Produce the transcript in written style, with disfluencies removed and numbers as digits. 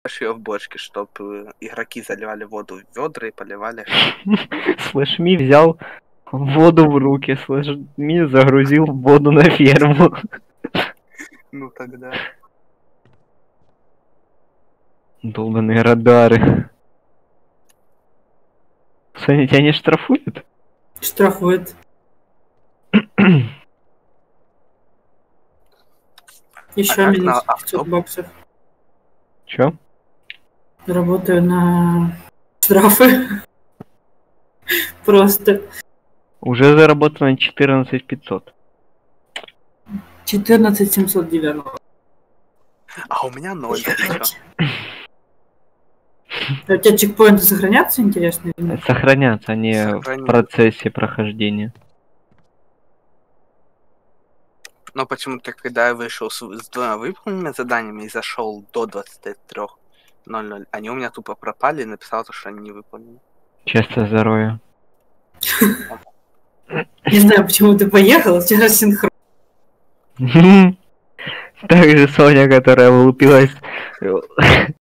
шьё в бочке, чтобы игроки заливали воду в ведра и поливали. Слэшми взял воду в руки, Слэшми загрузил воду на ферму. Ну тогда. Долбаные радары. Саня, тебя не штрафуют? Штрафует. Еще как минус на 500 баксов. Чё? Работаю на штрафы. Просто. Уже заработано 14 500. 14 790. А у меня 0. А у тебя чекпоинты сохранятся, интересно? Сохранятся они в Сохранятся. процессе прохождения. Но почему-то, когда я вышел с двумя выполненными заданиями и зашел до 23:00, они у меня тупо пропали и написал, что они не выполнены. Честное здоровье. Не знаю, почему ты поехал, вчера синхрон. Так же Соня, которая влупилась